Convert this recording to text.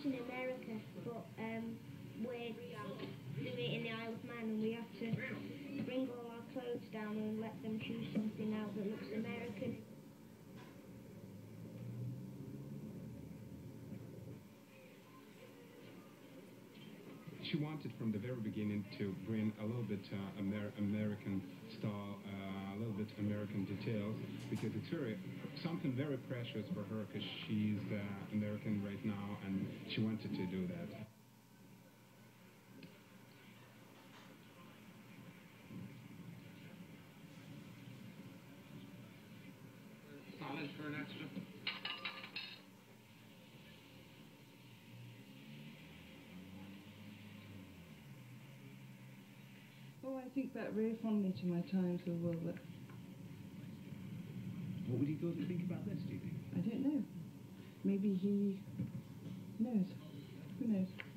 shoot in America, but we're doing it in the Isle of Man, and we have to bring all our clothes down and let them choose something out that looks American. She wanted from the very beginning to bring a little bit American style, a little bit American details, because it's something very precious for her, because she's American right now, and she wanted to do that. Salad for an extra. Oh, I think back very fondly to my times with Wilbert. What would he go to think about this, do you think? I don't know. Maybe he knows. Who knows?